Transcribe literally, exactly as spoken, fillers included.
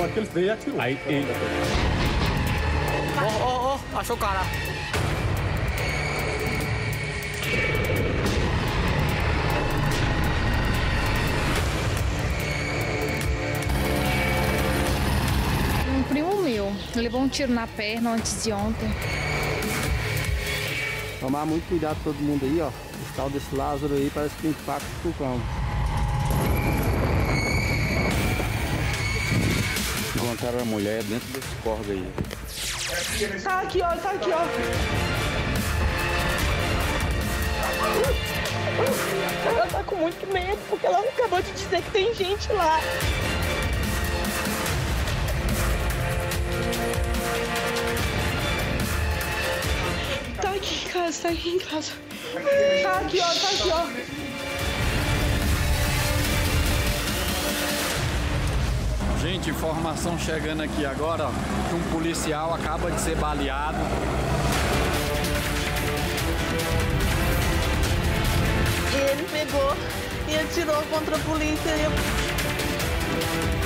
hora que ele veio, atirou. Aí ele... Ó, ó, ó, achou o cara. Um primo meu levou um tiro na perna antes de ontem. Tomar muito cuidado todo mundo aí, ó. Esse tal desse Lázaro aí parece que tem impacto do cão. Encontraram a mulher dentro desse corvo aí. Tá aqui, ó, tá aqui, ó. Ela tá com muito medo, porque ela acabou de dizer que tem gente lá. Tá aqui em casa, tá aqui em casa. Tá aqui, ó, tá aqui, ó. Gente, informação chegando aqui agora, ó, que um policial acaba de ser baleado. E ele pegou e atirou contra a polícia. E eu...